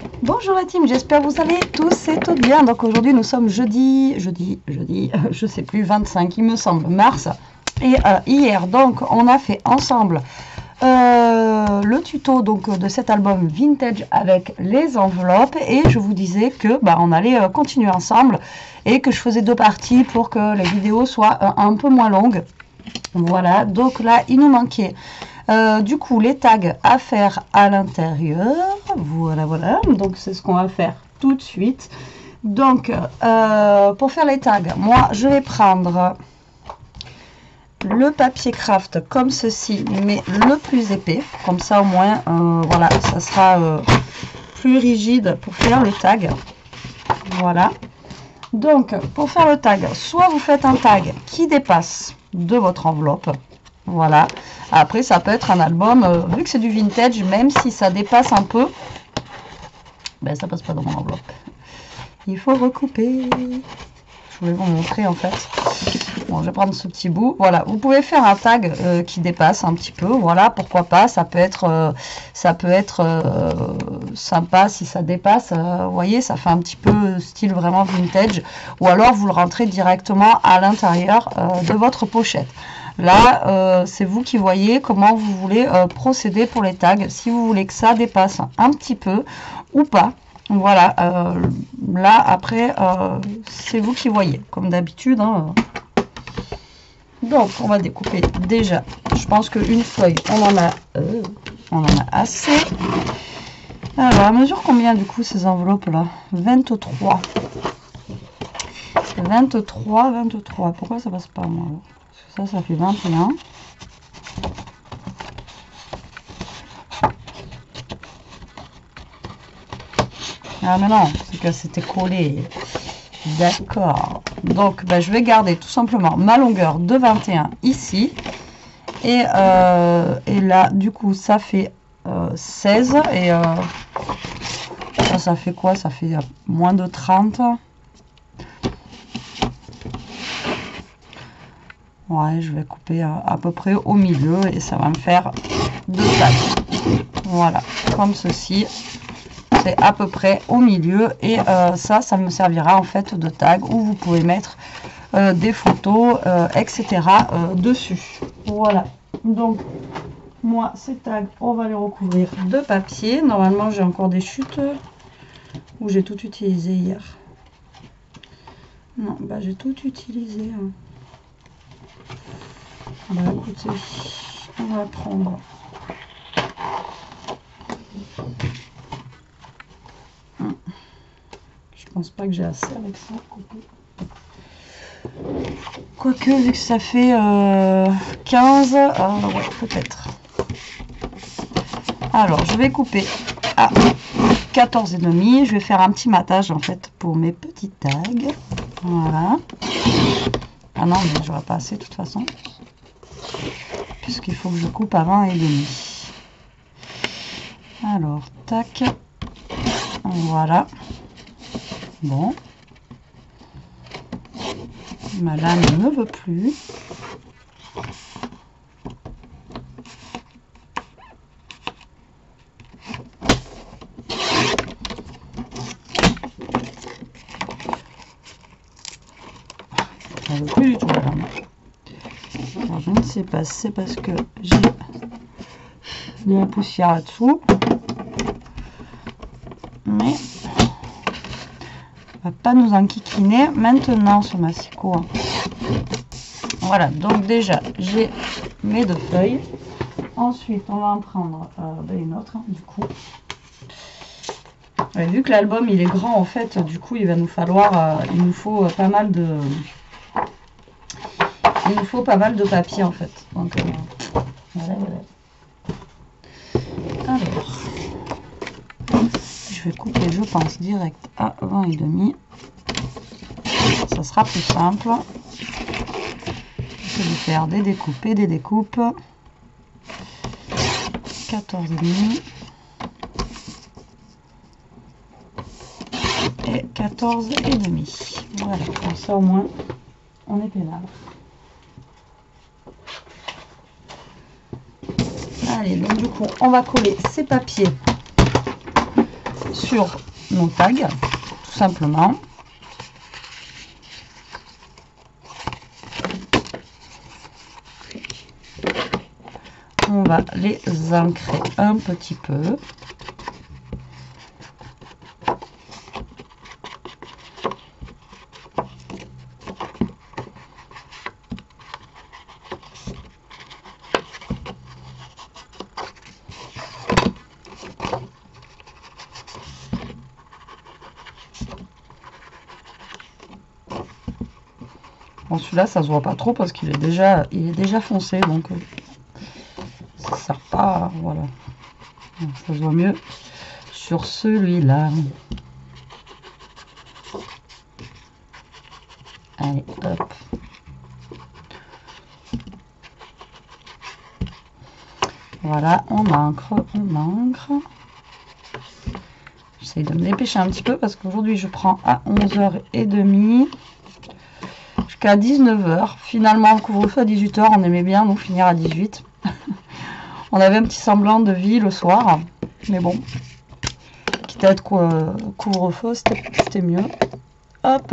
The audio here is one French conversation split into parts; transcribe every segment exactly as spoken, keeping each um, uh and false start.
Bonjour la team, j'espère que vous allez tous et toutes bien. Donc aujourd'hui nous sommes jeudi, jeudi, jeudi, je sais plus, vingt-cinq il me semble, mars. Et euh, hier donc on a fait ensemble euh, le tuto donc de cet album vintage avec les enveloppes. Et je vous disais que bah, on allait euh, continuer ensemble et que je faisais deux parties pour que les vidéos soient euh, un peu moins longues. Voilà, donc là il nous manquait Euh, du coup, les tags à faire à l'intérieur, voilà, voilà, donc c'est ce qu'on va faire tout de suite. Donc, euh, pour faire les tags, moi, je vais prendre le papier craft comme ceci, mais le plus épais, comme ça au moins, euh, voilà, ça sera euh, plus rigide pour faire les tags. Voilà. Donc, pour faire le tag, soit vous faites un tag qui dépasse de votre enveloppe. Voilà. Après, ça peut être un album, euh, vu que c'est du vintage, même si ça dépasse un peu, ben ça passe pas dans mon enveloppe. Il faut recouper. Je voulais vous montrer en fait. Bon, je vais prendre ce petit bout. Voilà, vous pouvez faire un tag euh, qui dépasse un petit peu. Voilà, pourquoi pas. Ça peut être, euh, ça peut être euh, sympa si ça dépasse. Euh, vous voyez, ça fait un petit peu style vraiment vintage. Ou alors vous le rentrez directement à l'intérieur euh, de votre pochette. Là, euh, c'est vous qui voyez comment vous voulez euh, procéder pour les tags. Si vous voulez que ça dépasse un petit peu ou pas. Voilà, euh, là après, euh, c'est vous qui voyez, comme d'habitude. Hein. Donc, on va découper déjà. Je pense qu'une feuille, on en a, euh, on en a assez. Alors, à mesure combien du coup ces enveloppes-là? vingt-trois. vingt-trois, vingt-trois. Pourquoi ça passe pas moi? Ça, ça fait vingt et un. Ah mais non, c'est que c'était collé. D'accord. Donc, ben, je vais garder tout simplement ma longueur de vingt et un ici. Et, euh, et là, du coup, ça fait euh, seize. Et euh, ça, ça fait quoi? Ça fait moins de trente. Ouais, je vais couper à, à peu près au milieu et ça va me faire deux tags. Voilà, comme ceci. C'est à peu près au milieu et euh, ça, ça me servira en fait de tag où vous pouvez mettre euh, des photos, euh, et cetera euh, dessus. Voilà. Donc, moi, ces tags, on va les recouvrir de papier. Normalement, j'ai encore des chutes où j'ai tout utilisé hier. Non, bah j'ai tout utilisé. Hein. Bah écoutez, on va prendre je pense pas que j'ai assez avec ça. Quoique, vu que ça fait euh, quinze, euh, ouais, peut-être. Alors, je vais couper à quatorze et demi. Je vais faire un petit matage en fait pour mes petits tags. Voilà. Ah non, mais j'aurai pas assez de toute façon. Puisqu'il faut que je coupe à vingt et demi. Alors, tac. Voilà. Bon. Ma lame ne veut plus. Elle ne veut plus du tout la lame. Alors, je ne sais pas si c'est parce que j'ai de la poussière là-dessous. Mais on va pas nous enquiquiner maintenant sur ma psycho. Voilà, donc déjà j'ai mes deux feuilles. Ensuite on va en prendre euh, une autre du coup. Ouais, vu que l'album il est grand en fait, du coup il va nous falloir, euh, il nous faut euh, pas mal de, il nous faut pas mal de papier en fait. Donc euh, voilà, voilà. Alors, je vais couper, je pense, direct à vingt et demi. Ça sera plus simple. Je vais faire des découpes et des découpes. quatorze et demi. Et quatorze et demi. Voilà, comme ça au moins, on est pénal. Allez, donc du coup, on va coller ces papiers sur nos tags, tout simplement. On va les ancrer un petit peu. Bon, celui-là, ça se voit pas trop parce qu'il est déjà, il est déjà foncé, donc euh, ça sert pas, voilà. Ça se voit mieux sur celui-là. Allez, hop. Voilà, on ancre, on ancre. J'essaie de me dépêcher un petit peu parce qu'aujourd'hui je prends à onze heures trente jusqu'à dix-neuf heures. Finalement, le couvre-feu à dix-huit heures, on aimait bien nous finir à dix-huit. On avait un petit semblant de vie le soir, mais bon, quitte à être couvre-feu, c'était mieux. Hop.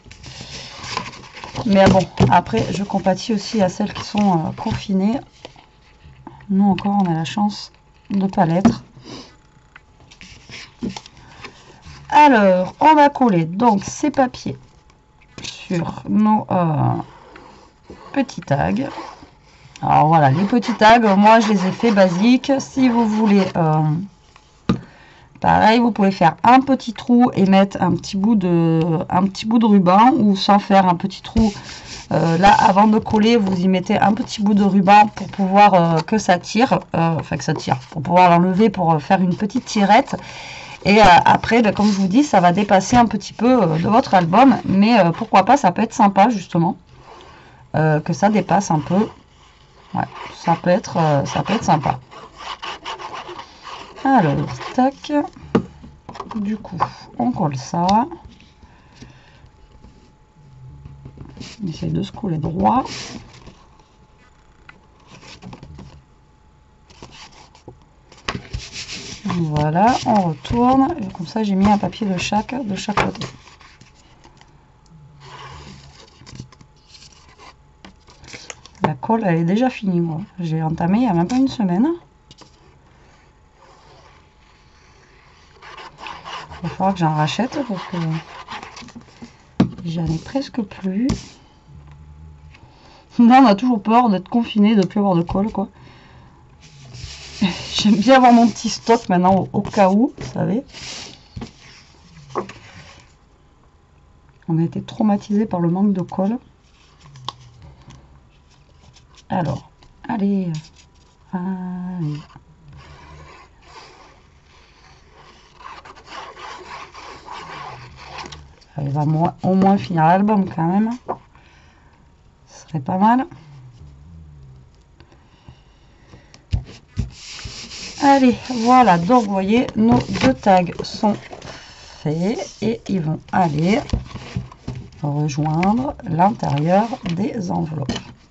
Mais bon, après, je compatis aussi à celles qui sont euh, confinées. Nous encore, on a la chance de ne pas l'être. Alors, on va coller donc ces papiers sur nos euh, petits tags. Alors voilà, les petits tags, moi je les ai fait basiques. Si vous voulez, euh, pareil, vous pouvez faire un petit trou et mettre un petit bout de, un petit bout de ruban, ou sans faire un petit trou. Euh, là, avant de coller, vous y mettez un petit bout de ruban pour pouvoir euh, que ça tire, euh, enfin que ça tire, pour pouvoir l'enlever, pour faire une petite tirette. Et euh, après, ben, comme je vous dis, ça va dépasser un petit peu euh, de votre album, mais euh, pourquoi pas, ça peut être sympa justement, euh, que ça dépasse un peu. Ouais, ça peut être, euh, ça peut être sympa. Alors, tac. Du coup, on colle ça. On essaye de se coller droit. Voilà, on retourne. Et comme ça, j'ai mis un papier de chaque, de chaque côté. La colle, elle est déjà finie, moi. J'ai entamé il n'y a même pas une semaine. Il va falloir que j'en rachète parce que j'en ai presque plus. Là, on a toujours peur d'être confiné, de ne plus avoir de colle, quoi. J'aime bien avoir mon petit stock maintenant au, au cas où, vous savez. On a été traumatisé par le manque de colle. Alors, allez, allez. Il va au moins finir l'album quand même. Ce serait pas mal. Allez, voilà, donc vous voyez, nos deux tags sont faits et ils vont aller rejoindre l'intérieur des enveloppes.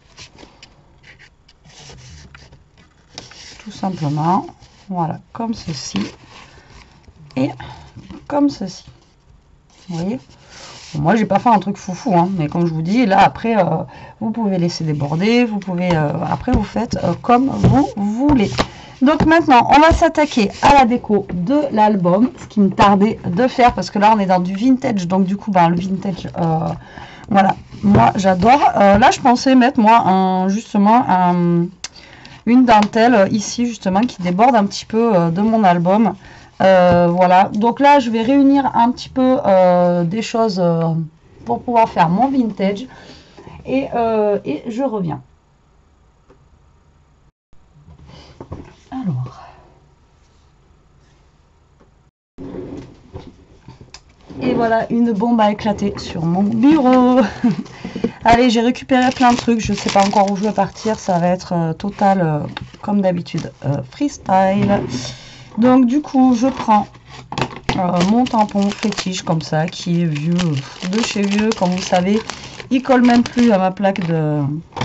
Tout simplement, voilà, comme ceci et comme ceci. Vous voyez, bon, moi j'ai pas fait un truc foufou, hein, mais comme je vous dis, là après euh, vous pouvez laisser déborder, vous pouvez euh, après vous faites euh, comme vous voulez. Donc maintenant on va s'attaquer à la déco de l'album, ce qui me tardait de faire parce que là on est dans du vintage, donc du coup ben, le vintage, euh, voilà, moi j'adore. Euh, là je pensais mettre moi un, justement un, une dentelle ici justement qui déborde un petit peu euh, de mon album. Euh, voilà, donc là je vais réunir un petit peu euh, des choses euh, pour pouvoir faire mon vintage et, euh, et je reviens. Alors, et voilà une bombe à éclater sur mon bureau. Allez, j'ai récupéré plein de trucs, je sais pas encore où je vais partir, ça va être euh, total euh, comme d'habitude euh, freestyle. Donc du coup je prends euh, mon tampon fétiche comme ça qui est vieux, de chez vieux, comme vous savez, il colle même plus à ma plaque de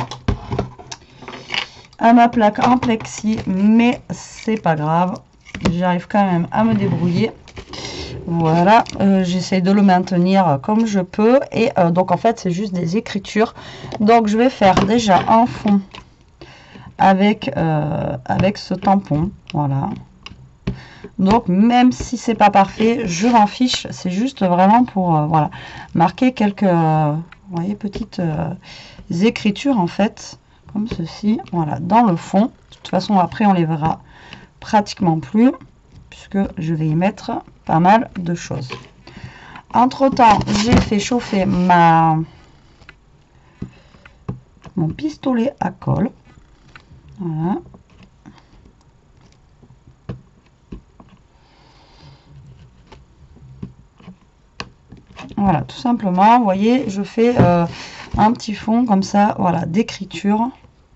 à ma plaque en plexi, mais c'est pas grave, j'arrive quand même à me débrouiller. Voilà, euh, j'essaie de le maintenir comme je peux. Et euh, donc en fait c'est juste des écritures. Donc je vais faire déjà un fond avec, euh, avec ce tampon. Voilà. Donc même si c'est pas parfait, je m'en fiche. C'est juste vraiment pour euh, voilà, marquer quelques euh, vous voyez, petites euh, écritures en fait. Comme ceci. Voilà, dans le fond. De toute façon après on les verra pratiquement plus. Puisque je vais y mettre pas mal de choses. Entre temps, j'ai fait chauffer ma mon pistolet à colle. Voilà. Voilà, tout simplement, vous voyez, je fais euh, un petit fond comme ça, voilà, d'écriture.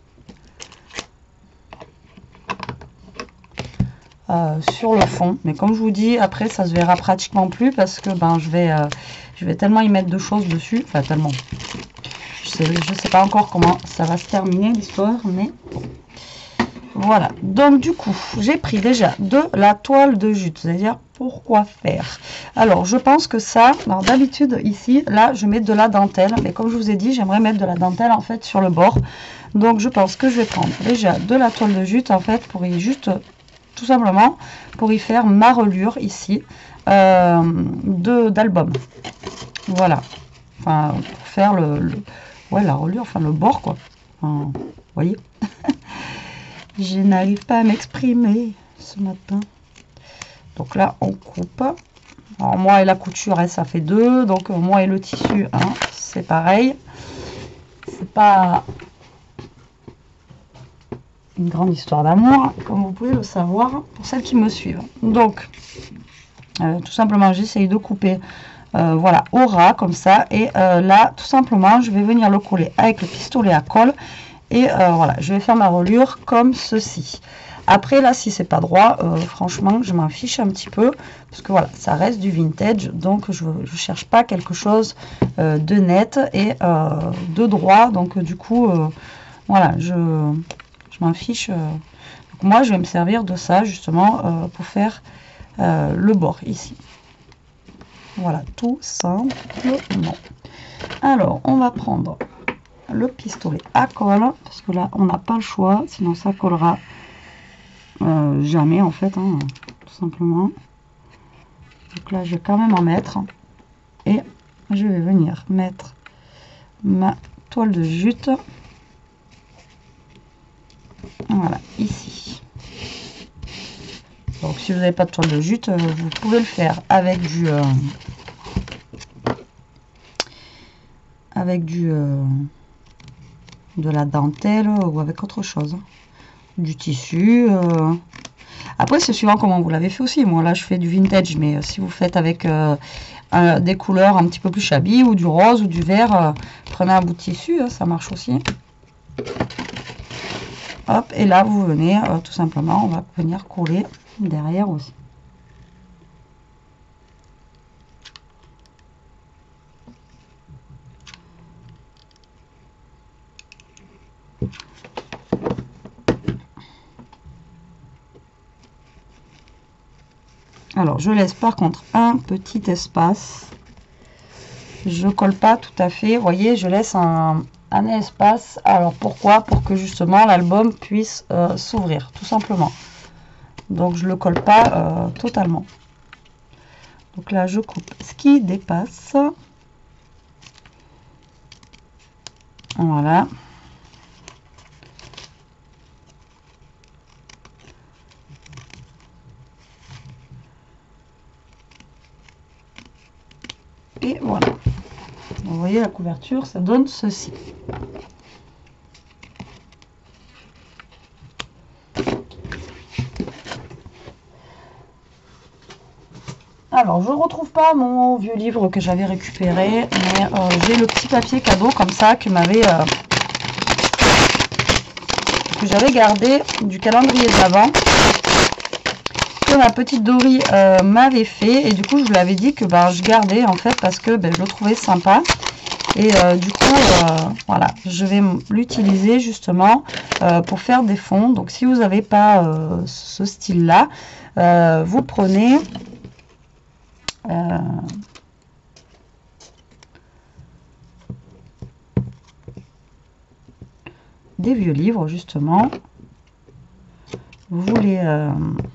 Euh, sur le fond, mais comme je vous dis, après ça se verra pratiquement plus parce que ben je vais euh, je vais tellement y mettre de choses dessus, enfin tellement, je sais, je sais pas encore comment ça va se terminer l'histoire, mais voilà. Donc du coup j'ai pris déjà de la toile de jute, c'est-à-dire pourquoi faire, alors je pense que ça, alors d'habitude ici là je mets de la dentelle, mais comme je vous ai dit j'aimerais mettre de la dentelle en fait sur le bord, donc je pense que je vais prendre déjà de la toile de jute en fait pour y juste tout simplement pour y faire ma reliure ici euh, de d'album. Voilà, enfin pour faire le, le ouais la reliure, enfin le bord quoi, enfin, vous voyez. Je n'arrive pas à m'exprimer ce matin. Donc là on coupe, alors moi et la couture hein, ça fait deux, donc euh, moi et le tissu hein, c'est pareil, c'est pas une grande histoire d'amour, comme vous pouvez le savoir pour celles qui me suivent. Donc, euh, tout simplement, j'essaye de couper, euh, voilà, au ras comme ça. Et euh, là, tout simplement, je vais venir le coller avec le pistolet à colle. Et euh, voilà, je vais faire ma reliure comme ceci. Après, là, si c'est pas droit, euh, franchement, je m'en fiche un petit peu. Parce que voilà, ça reste du vintage. Donc, je ne cherche pas quelque chose euh, de net et euh, de droit. Donc, du coup, euh, voilà, je... je m'en fiche. Donc moi, je vais me servir de ça justement euh, pour faire euh, le bord ici. Voilà, tout simplement. Alors, on va prendre le pistolet à colle parce que là, on n'a pas le choix, sinon ça collera euh, jamais en fait, hein, tout simplement. Donc là, je vais quand même en mettre et je vais venir mettre ma toile de jute. Voilà, ici. Donc si vous n'avez pas de toile de jute, vous pouvez le faire avec du euh, avec du euh, de la dentelle ou avec autre chose, du tissu. Euh. Après c'est suivant comment vous l'avez fait aussi. Moi là je fais du vintage, mais si vous faites avec euh, un, des couleurs un petit peu plus shabby ou du rose ou du vert, euh, prenez un bout de tissu, hein, ça marche aussi. Hop, et là vous venez euh, tout simplement, on va venir coller derrière aussi. Alors je laisse par contre un petit espace, je colle pas tout à fait, vous voyez, je laisse un, un espace. Alors pourquoi? Pour que justement l'album puisse euh, s'ouvrir tout simplement. Donc je le colle pas euh, totalement. Donc là je coupe ce qui dépasse. Voilà. Et voilà. Vous voyez la couverture, ça donne ceci. Alors, je ne retrouve pas mon vieux livre que j'avais récupéré, mais euh, j'ai le petit papier cadeau comme ça que m'avait euh, que j'avais gardé du calendrier de l'Avent que ma petite Dory euh, m'avait fait, et du coup je vous l'avais dit que ben, je gardais en fait parce que ben, je le trouvais sympa, et euh, du coup euh, voilà, je vais l'utiliser justement euh, pour faire des fonds. Donc si vous n'avez pas euh, ce style là, euh, vous prenez euh, des vieux livres justement. Vous voulez euh,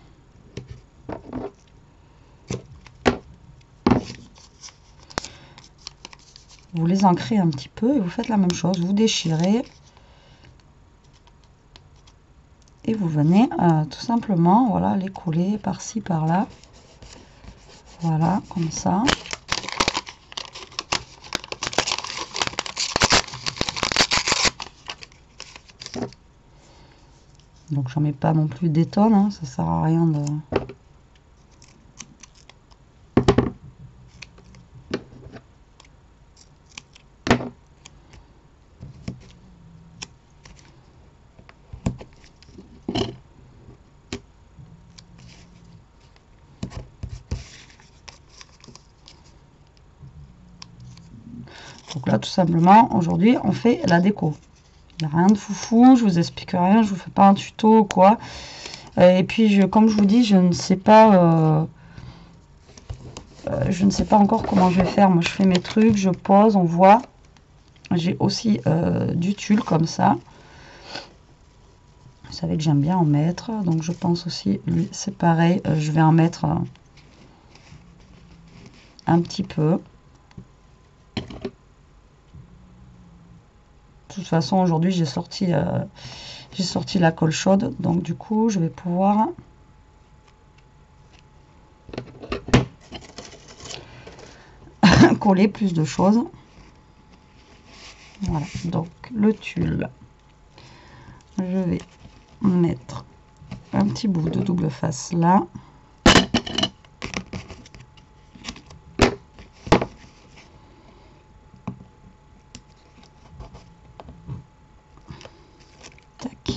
vous les ancrez un petit peu et vous faites la même chose, vous déchirez et vous venez euh, tout simplement, voilà, les coller par-ci par-là, voilà, comme ça. Donc j'en mets pas non plus des tonnes, hein, ça sert à rien de... Donc là, tout simplement, aujourd'hui, on fait la déco. Il n'y a rien de foufou, je vous explique rien, je vous fais pas un tuto ou quoi. Et puis, je, comme je vous dis, je ne sais pas... Euh, euh, je ne sais pas encore comment je vais faire. Moi, je fais mes trucs, je pose, on voit. J'ai aussi euh, du tulle comme ça. Vous savez que j'aime bien en mettre. Donc, je pense aussi, lui, c'est pareil. Euh, je vais en mettre euh, un petit peu. De toute façon, aujourd'hui, j'ai sorti, euh, j'ai sorti la colle chaude. Donc, du coup, je vais pouvoir... coller plus de choses. Voilà, donc le tulle, je vais mettre un petit bout de double face là. Tac.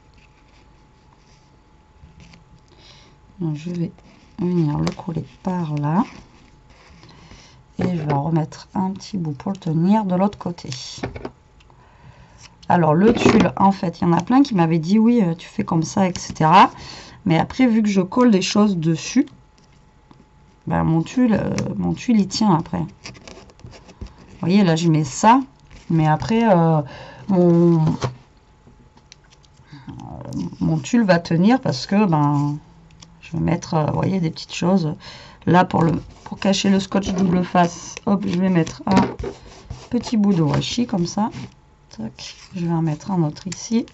Donc, je vais venir le coller par là. Et je vais en remettre un petit bout pour le tenir de l'autre côté. Alors le tulle, en fait, il y en a plein qui m'avaient dit oui, tu fais comme ça, et cetera. Mais après, vu que je colle des choses dessus, ben, mon tulle, euh, mon tulle, il tient après. Vous voyez, là, je mets ça. Mais après, euh, mon, mon tulle va tenir parce que ben, je vais mettre, euh, vous voyez, des petites choses. Là, pour, le, pour cacher le scotch double face, hop, je vais mettre un petit bout de washi comme ça. Tac, je vais en mettre un autre ici.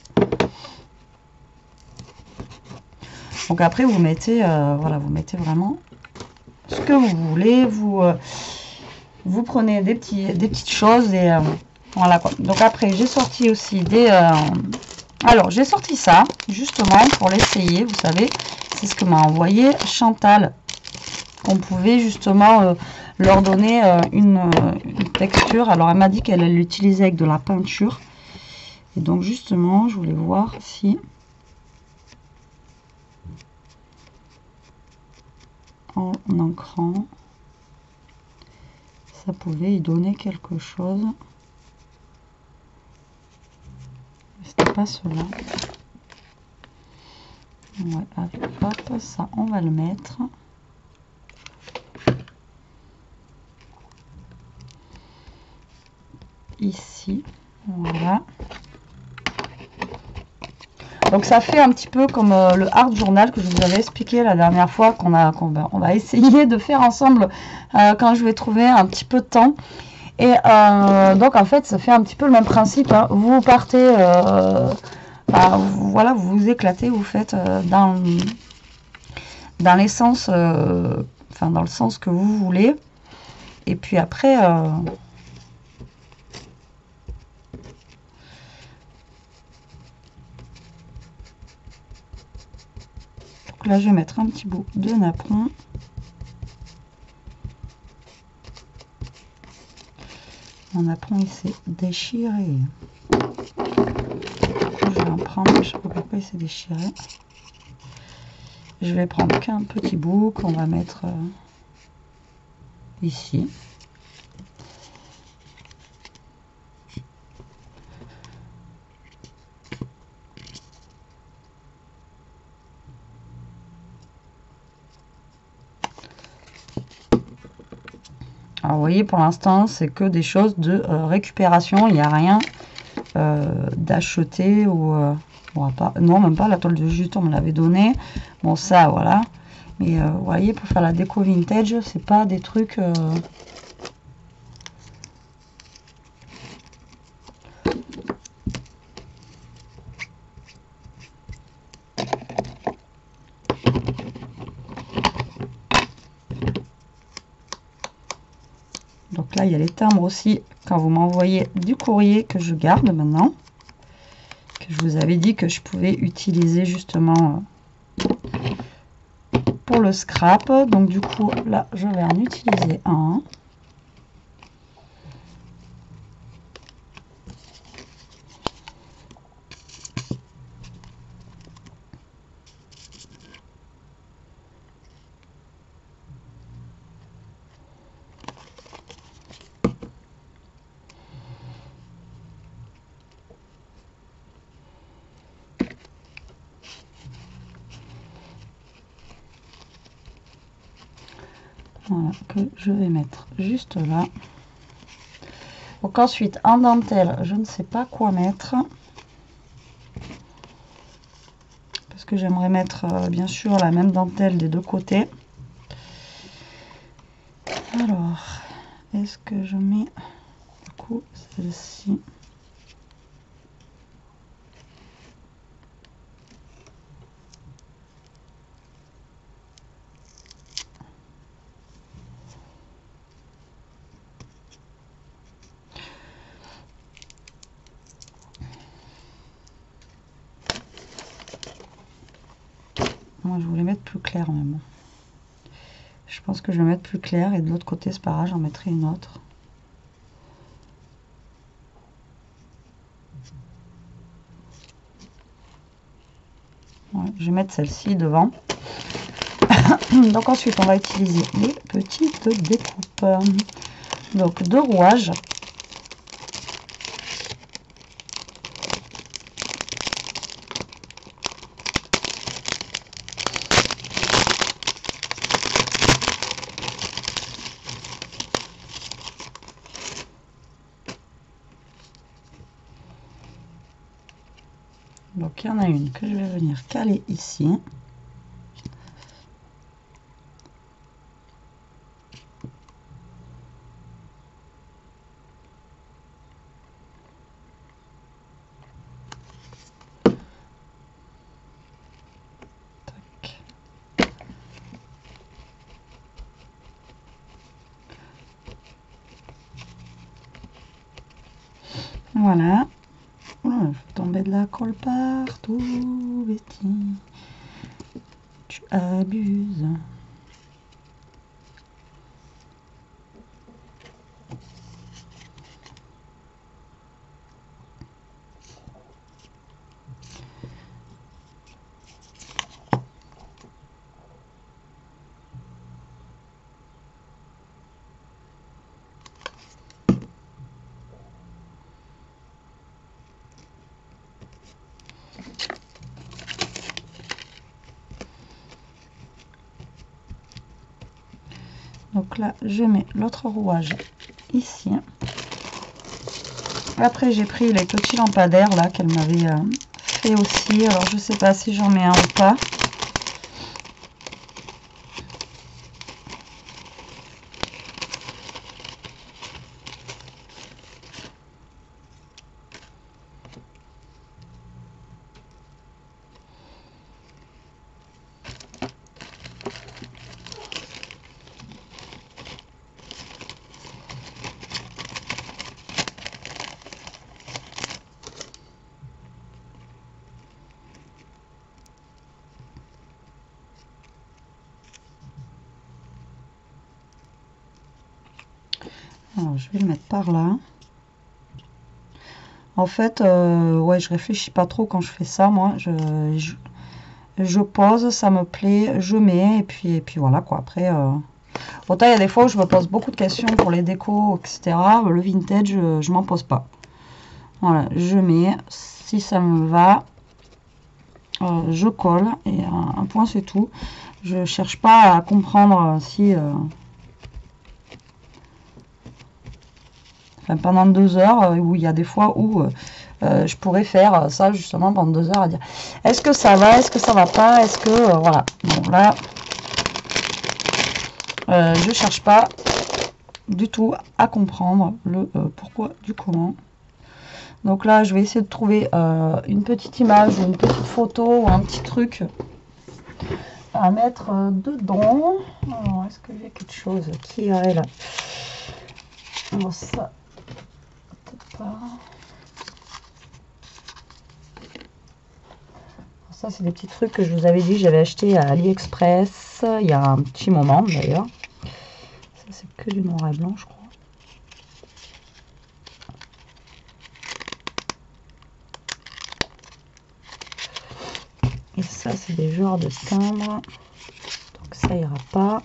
Donc après, vous mettez, euh, voilà, vous mettez vraiment ce que vous voulez. Vous, euh, vous prenez des, petits, des petites choses et euh, voilà quoi. Donc après, j'ai sorti aussi des... Euh, alors, j'ai sorti ça, justement, pour l'essayer, vous savez. C'est ce que m'a envoyé Chantal. Qu'on pouvait justement euh, leur donner euh, une, euh, une texture. Alors, elle m'a dit qu'elle l'utilisait avec de la peinture. Et donc, justement, je voulais voir si... en ancrant, ça pouvait y donner quelque chose. C'était pas cela. Ouais, allez, hop, ça, on va le mettre. Ici, voilà. Donc ça fait un petit peu comme euh, le art journal que je vous avais expliqué la dernière fois qu'on a qu'on va, on va essayer de faire ensemble euh, quand je vais trouver un petit peu de temps. Et euh, donc en fait ça fait un petit peu le même principe, hein. Vous partez, euh, bah, vous, voilà, vous vous éclatez, vous faites euh, dans, dans les sens, euh, enfin dans le sens que vous voulez. Et puis après... Euh, là, je vais mettre un petit bout de napperon. Mon napperon, il s'est déchiré. Je vais en prendre, je ne sais pas pourquoi il s'est déchiré. Je vais prendre qu'un petit bout qu'on va mettre euh, ici. Alors vous voyez, pour l'instant, c'est que des choses de euh, récupération. Il n'y a rien euh, d'acheter ou... Euh, bon, pas, non, même pas la toile de jute, on me l'avait donné. Bon, ça, voilà. Mais euh, vous voyez, pour faire la déco vintage, c'est pas des trucs... Euh, Donc là, il y a les timbres aussi, quand vous m'envoyez du courrier que je garde maintenant. Que je vous avais dit que je pouvais utiliser justement pour le scrap. Donc du coup, là, je vais en utiliser un. Voilà, que je vais mettre juste là. Donc ensuite, en dentelle, je ne sais pas quoi mettre. Parce que j'aimerais mettre, euh, bien sûr, la même dentelle des deux côtés. Alors, est-ce que je mets, du coup, celle-ci? Moi, je voulais mettre plus clair, mais bon. Je pense que je vais mettre plus clair et de l'autre côté, c'est pas grave, j'en mettrai une autre. Ouais, je vais mettre celle-ci devant. Donc ensuite, on va utiliser les petites découpes. Donc deux rouages. Donc il y en a une que je vais venir caler ici. Tac. Voilà. Oh, je fais tomber de la colle partout, Betty. Tu abuses. Donc là, je mets l'autre rouage ici. Après, j'ai pris les petits lampadaires là qu'elle m'avait euh, fait aussi. Alors, je sais pas si j'en mets un ou pas. Alors, je vais le mettre par là. En fait, euh, ouais, je réfléchis pas trop quand je fais ça, moi. Je, je, je pose, ça me plaît, je mets, et puis, et puis voilà, quoi. Après, euh... autant il y a des fois où je me pose beaucoup de questions pour les décos, et cetera. Le vintage, je, je m'en pose pas. Voilà, je mets. Si ça me va, euh, je colle, et un, un point, c'est tout. Je cherche pas à comprendre si... Euh, enfin, pendant deux heures, euh, où il y a des fois où euh, euh, je pourrais faire ça justement pendant deux heures à dire est-ce que ça va, est-ce que ça va pas, est-ce que euh, voilà. Bon là, euh, je cherche pas du tout à comprendre le euh, pourquoi du comment. Donc là, je vais essayer de trouver euh, une petite image ou une petite photo ou un petit truc à mettre euh, dedans. Est-ce que j'ai quelque chose qui irait là? Bon, ça, peut-être pas. Ça, c'est des petits trucs que je vous avais dit, j'avais acheté à AliExpress il y a un petit moment d'ailleurs. Ça, c'est que du noir et blanc, je crois. Et ça, c'est des genres de timbres. Donc ça ira pas.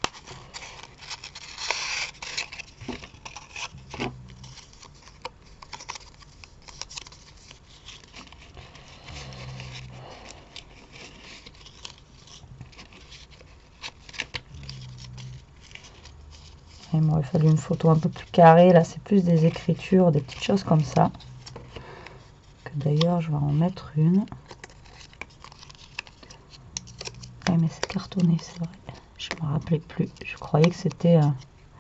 Il m'aurait fallu une photo un peu plus carrée. Là, c'est plus des écritures, des petites choses comme ça. Que d'ailleurs, je vais en mettre une. Ouais, mais c'est cartonné, c'est vrai. Je me rappelais plus. Je croyais que c'était... Euh...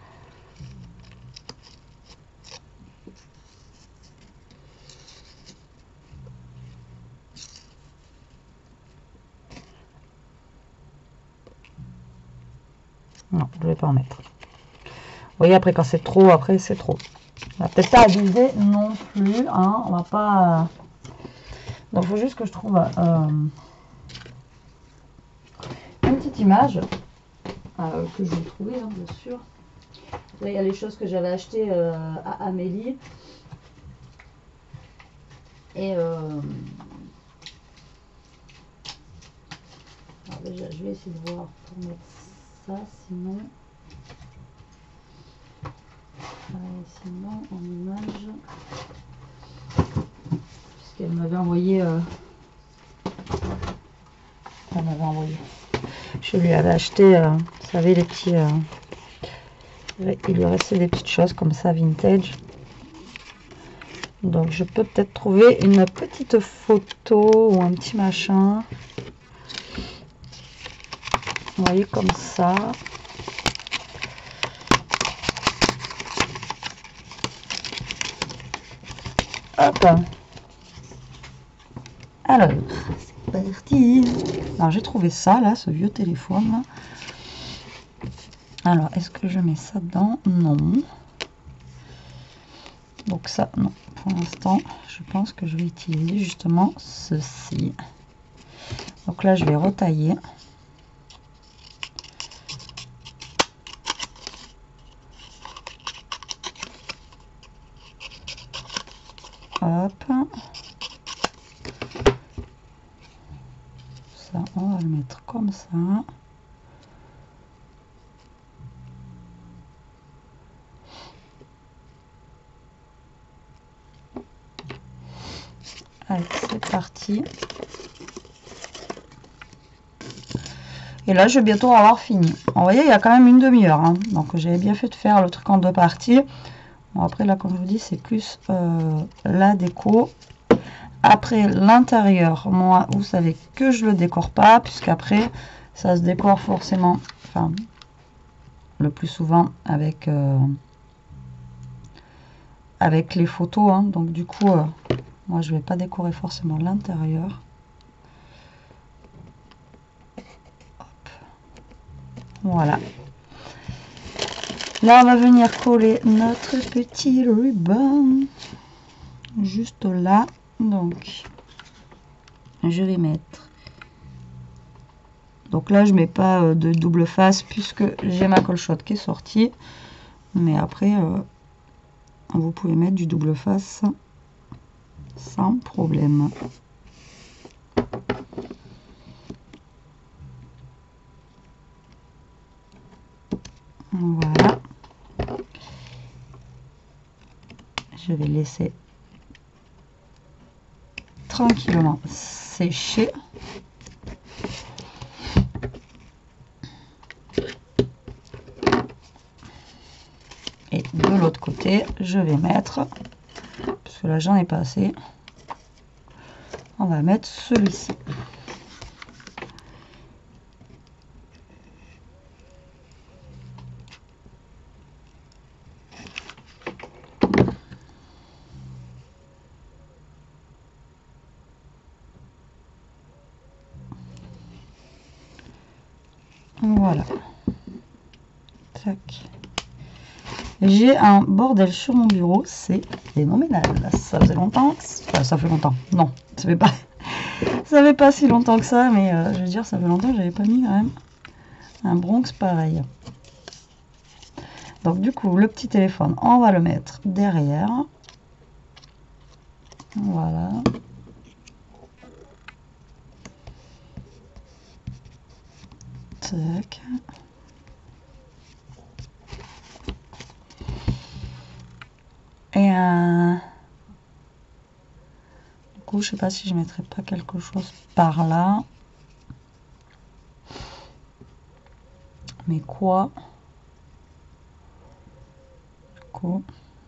Non, je ne vais pas en mettre. Vous voyez, après, quand c'est trop, après, c'est trop. On va peut-être pas abuser non plus. Hein, on va pas... Euh... Donc, il faut juste que je trouve euh, une petite image euh, que je vais trouver, hein, bien sûr. Là, il y a les choses que j'avais achetées euh, à Amélie. Et... Euh... Alors déjà, je vais essayer de voir pour mettre ça, sinon... Euh, sinon, en image... Puisqu'elle m'avait envoyé... Euh... Elle m'avait envoyé... Je lui avais acheté, euh, vous savez, les petits... Euh... Il lui restait des petites choses comme ça, vintage. Donc, je peux peut-être trouver une petite photo ou un petit machin. Vous voyez, comme ça. Hop. Alors, c'est parti. Alors, j'ai trouvé ça, là, ce vieux téléphone. Là. Alors, est-ce que je mets ça dedans? Non. Donc ça, non. Pour l'instant, je pense que je vais utiliser justement ceci. Donc là, je vais retailler. Hop. Ça, on va le mettre comme ça. Allez, c'est parti. Et là, je vais bientôt avoir fini. Vous voyez, il y a quand même une demi-heure. Hein. Donc, j'avais bien fait de faire le truc en deux parties. Bon, après, là, comme je vous dis, c'est plus euh, la déco. Après, l'intérieur, moi, vous savez que je le décore pas, puisqu'après, ça se décore forcément, enfin, le plus souvent avec, euh, avec les photos. Hein. Donc, du coup, euh, moi, je vais pas décorer forcément l'intérieur. Voilà. Là, on va venir coller notre petit ruban. Juste là. Donc, je vais mettre. Donc là, je mets pas de double face puisque j'ai ma colchotte qui est sortie. Mais après, euh, vous pouvez mettre du double face sans problème. Voilà. Je vais laisser tranquillement sécher. Et de l'autre côté, je vais mettre, parce que là j'en ai pas assez, on va mettre celui-ci. Voilà. Tac. J'ai un bordel sur mon bureau, c'est phénoménal. Ça faisait longtemps, enfin, ça fait longtemps. Non, ça fait pas, ça fait pas si longtemps que ça, mais euh, je veux dire, ça fait longtemps que j'avais pas mis quand même un Bronx pareil. Donc du coup, le petit téléphone, on va le mettre derrière. Voilà. Tac. Et euh, du coup, je sais pas si je mettrais pas quelque chose par là. Mais quoi? Du coup.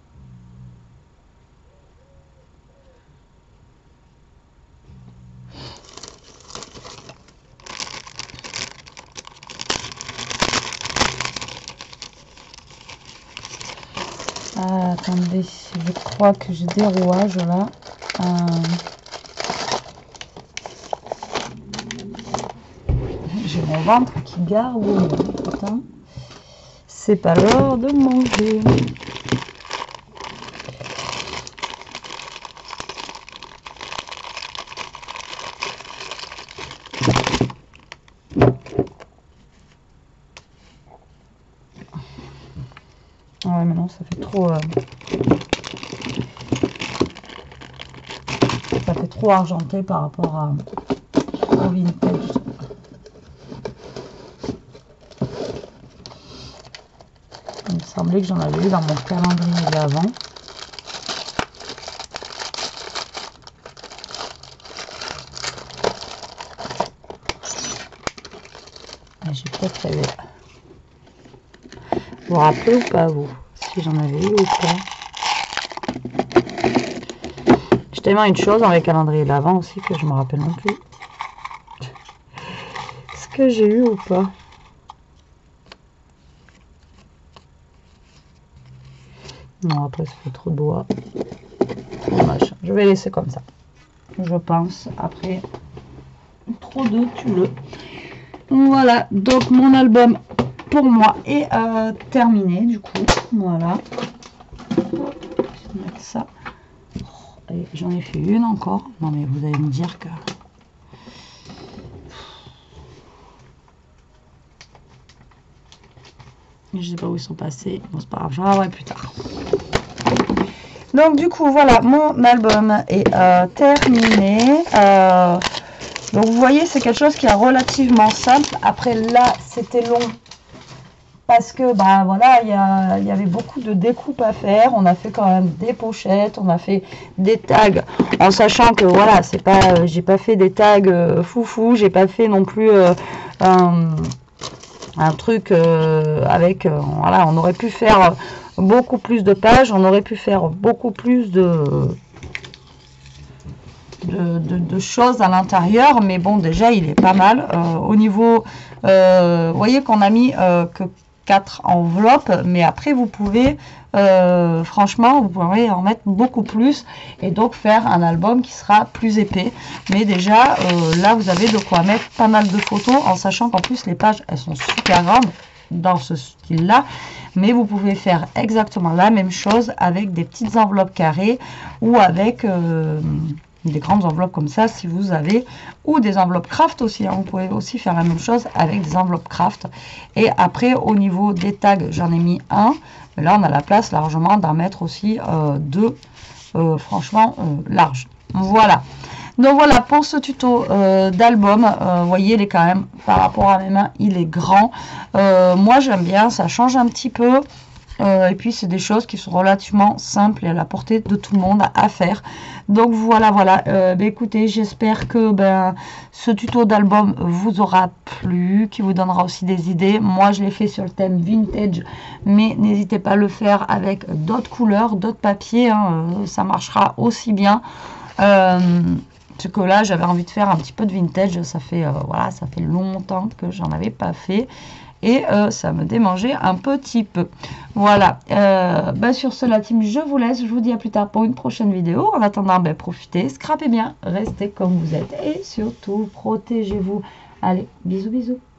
Ah, attendez, je crois que j'ai des rouages là. Euh... J'ai mon ventre qui gargouille. Putain, c'est pas l'heure de manger. Ouais, mais non, ça fait trop. Euh... Ça fait trop argenté par rapport à, au vintage. Il me semblait que j'en avais eu dans mon calendrier d'avant. J'ai peut-être rêvé. Vous vous rappelez ou pas, vous? Si j'en avais eu ou pas? J'ai tellement une chose dans les calendriers d'avant aussi que je me rappelle non plus. Est-ce que j'ai eu ou pas? Non, après ça fait trop de doigts. Dommage. Je vais laisser comme ça. Je pense. Après, trop de tulle. Voilà. Donc mon album pour moi est euh, terminé du coup. Voilà. Je vais mettre ça. J'en ai fait une encore. Non mais vous allez me dire que... Je sais pas où ils sont passés. Bon, c'est pas grave, je regarderai plus tard. Donc du coup, voilà, mon album est euh, terminé. Euh, donc vous voyez, c'est quelque chose qui est relativement simple. Après là, c'était long parce que bah voilà, il y, a, il y avait beaucoup de découpes à faire. On a fait quand même des pochettes, on a fait des tags, en sachant que voilà, c'est pas, euh, j'ai pas fait des tags euh, foufou, j'ai pas fait non plus euh, un, un truc euh, avec, euh, voilà, on aurait pu faire beaucoup plus de pages, on aurait pu faire beaucoup plus de de, de, de choses à l'intérieur, mais bon, déjà il est pas mal. Euh, au niveau, euh, vous voyez qu'on a mis euh, que quatre enveloppes, mais après vous pouvez euh, franchement vous pourrez en mettre beaucoup plus et donc faire un album qui sera plus épais. Mais déjà euh, là vous avez de quoi mettre pas mal de photos, en sachant qu'en plus les pages elles sont super grandes dans ce style là, mais vous pouvez faire exactement la même chose avec des petites enveloppes carrées ou avec euh, des grandes enveloppes comme ça si vous avez, ou des enveloppes craft aussi, hein. Vous pouvez aussi faire la même chose avec des enveloppes craft. Et après au niveau des tags, j'en ai mis un, mais là on a la place largement d'en mettre aussi euh, deux, euh, franchement euh, large. Voilà, donc voilà pour ce tuto euh, d'album. Euh, vous voyez, il est quand même, par rapport à mes mains, il est grand. Euh, moi j'aime bien, ça change un petit peu. Euh, et puis c'est des choses qui sont relativement simples et à la portée de tout le monde à faire. Donc voilà, voilà. Euh, bah, écoutez, j'espère que ben, ce tuto d'album vous aura plu, qui vous donnera aussi des idées. Moi, je l'ai fait sur le thème vintage, mais n'hésitez pas à le faire avec d'autres couleurs, d'autres papiers. Hein, euh, ça marchera aussi bien. Euh, parce que là, j'avais envie de faire un petit peu de vintage. Ça fait, euh, voilà, ça fait longtemps que j'en avais pas fait. Et euh, ça me démangeait un petit peu. Voilà. Euh, bah sur ce, la team, je vous laisse. Je vous dis à plus tard pour une prochaine vidéo. En attendant, bah, profitez, scrapez bien, restez comme vous êtes. Et surtout, protégez-vous. Allez, bisous, bisous.